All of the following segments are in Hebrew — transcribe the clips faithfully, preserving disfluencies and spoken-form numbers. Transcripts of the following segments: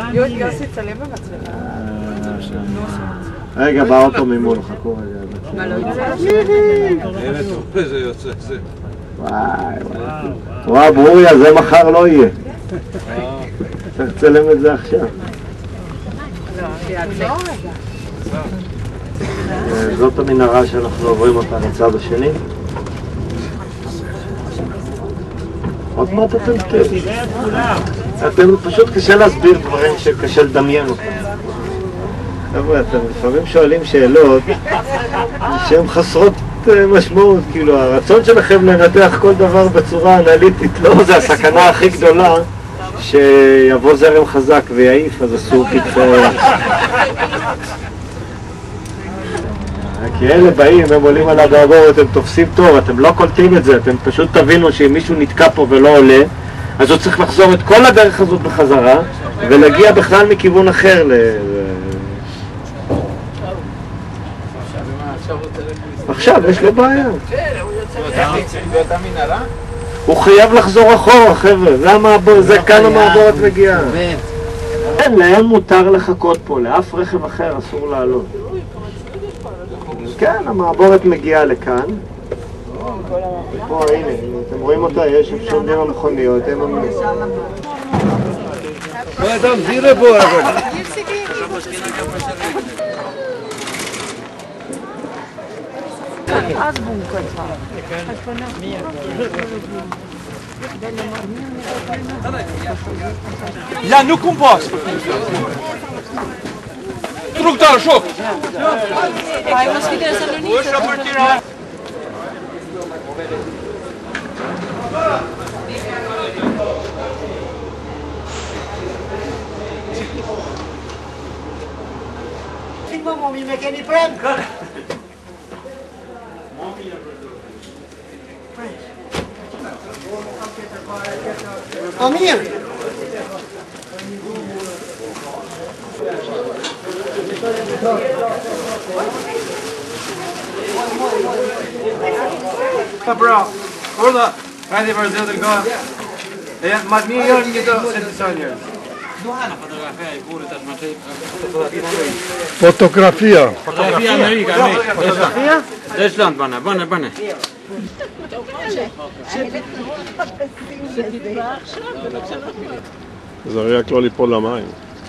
יוסי, צלם במצלמה. רגע, בא אותו ממול, חכו רגע. מה לא יוצא? הנה טוב, זה יוצא, זה. וואי וואי. וואי, ברוריה, זה מחר לא יהיה. צריך לצלם את זה עכשיו. זאת המנהרה שאנחנו עוברים אותה לצד השני. עוד מעט אתם אתם פשוט קשה להסביר דברים שקשה לדמיין אותם. חבר'ה, אתם לפעמים שואלים שאלות שהן חסרות משמעות, כאילו הרצון שלכם לנתח כל דבר בצורה אנליטית, לא, זה הסכנה הכי גדולה שיבוא זרם חזק ויעיף, אז אסור כתפה. כי אלה באים, הם עולים על הגעגורת, הם תופסים תור, אתם לא קולטים את זה, אתם פשוט תבינו שאם מישהו נתקע פה ולא עולה, אז הוא צריך לחזור את כל הדרך הזאת בחזרה ולהגיע בכלל מכיוון אחר. עכשיו יש לו בעיה. הוא חייב לחזור אחורה, חבר'ה, זה כאן המעבורת מגיעה. כן, להם מותר לחכות פה, לאף רכב אחר אסור לעלות. כן, המעבורת מגיעה לכאן. פה, הנה, אתם רואים אותה, יש שומדים המכוניות, הם אמנים. מה אדם, זירה בו, אבל. אז בונקה. Là, nous compost. Truc dans le choc. Ai mosquite de Salonique. Puxa por tirar. Tingnan mo, may mechanic friend. Amir! Bra, kolla! Här är vår del gå. Ja, men ni gör inget då, sätt så här. Fotografia. Fotografia Amerika, Amerika. Deutschland, bana, bana, bana. זה רק לא ליפול למים.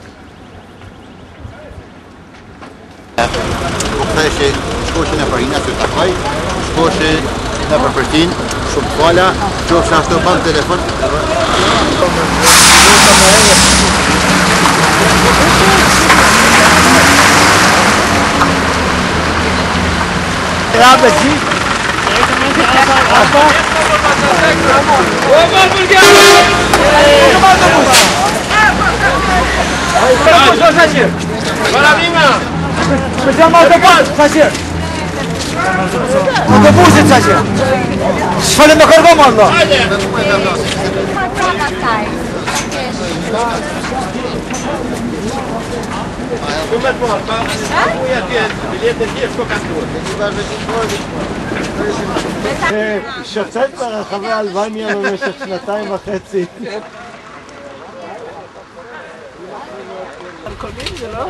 Pokaże skoczy na farina to tapaj, skoczy na papertin, szubkwala, wciąż na to pan telefon. Rabe ci? Będziemy autobus, Sasir! Autobusy, Sasir! Szwalę na kargą, no! שוצאת ברחבי אלבניה במשך שנתיים וחצי. זה לא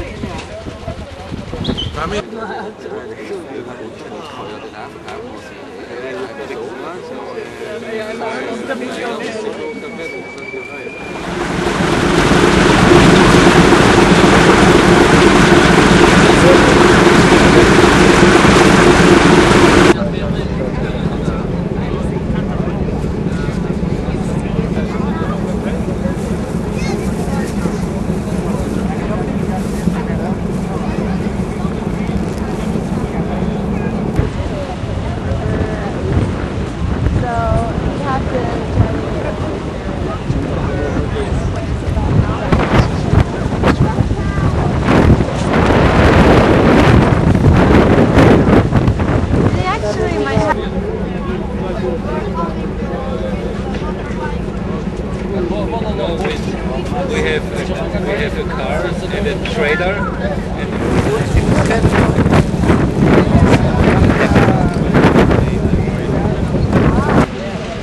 We have we have a car and a trailer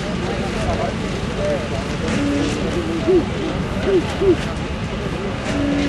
and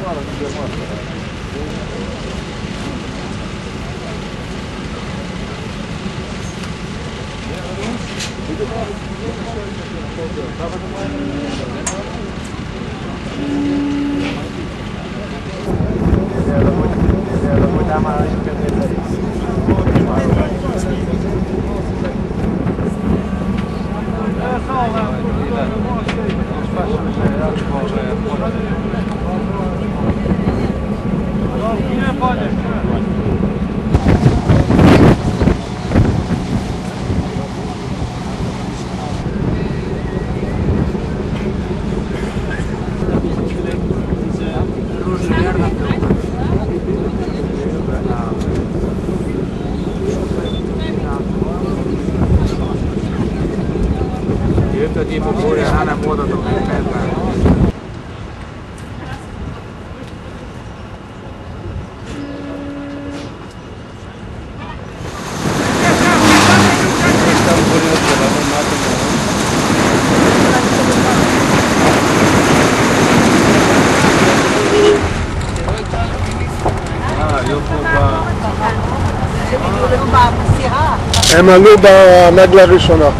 הם עלו בנגלה הראשונה.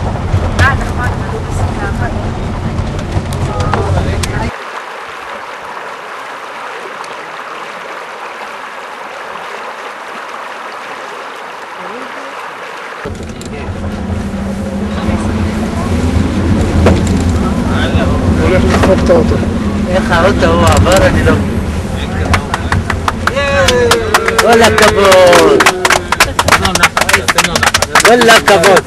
הולך לדחוף את האוטו. איך האוטו הוא עבר, אני לא... כל הכבוד! כל הכבוד!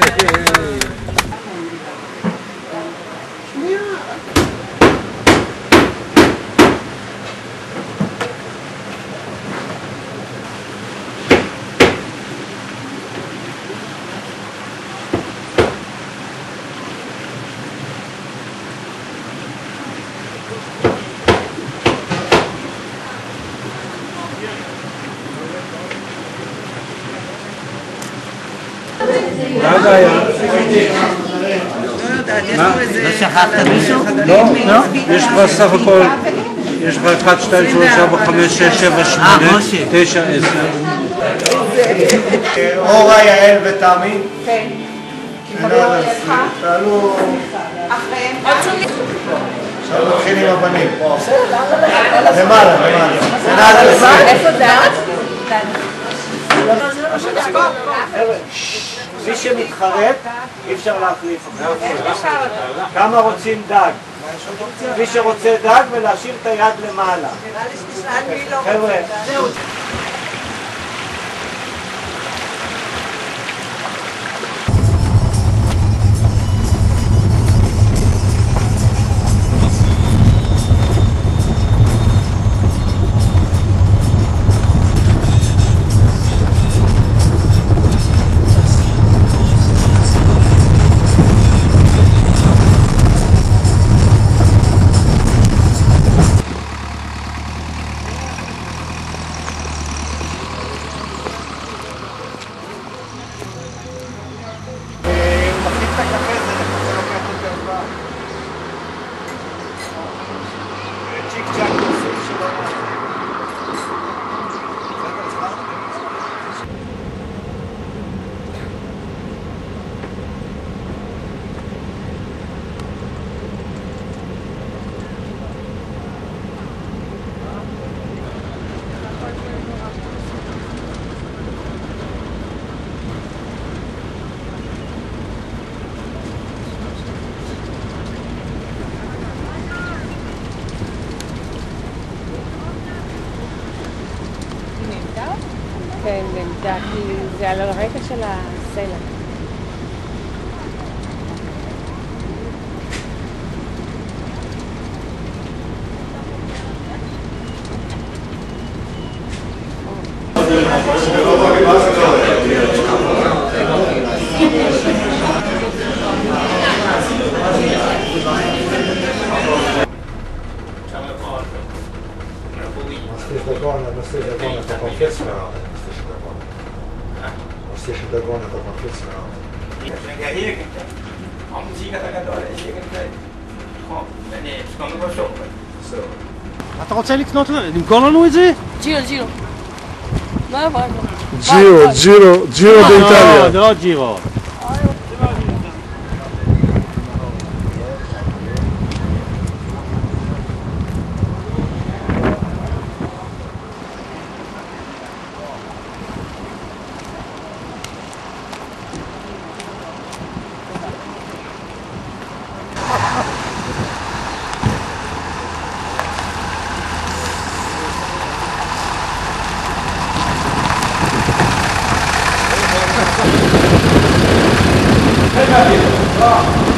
לא שכחת מישהו? לא? יש לך סך הכל, יש לך אחת, שתיים, שלוש, ארבע, חמש, שש, שבע, שמונה, תשע, עשר. אורה, יעל ותמי. כן. תעלו... אחריהם. עכשיו נתחיל עם הבנים. למעלה, למעלה. איפה דעת? מי שמתחרט, אי אפשר להחליף. כמה רוצים דג? מי שרוצה דג ולהשאיר את היד למעלה. חבר'ה. כן, נמדה, כי זה על הרקע של הסלע. Następny dogon to konflikt miał. Następny dogon to konflikt miał. Om de siger, der kan gøre det, siger kan det. Kom, men øh, skal man gå så? אתה רוצה לקנות, למכור לנו את זה? ג'ירו, ג'ירו. לא עבר. ג'ירו, ג'ירו, ג'ירו באיטליה. לא, לא ג'ירו. Hey,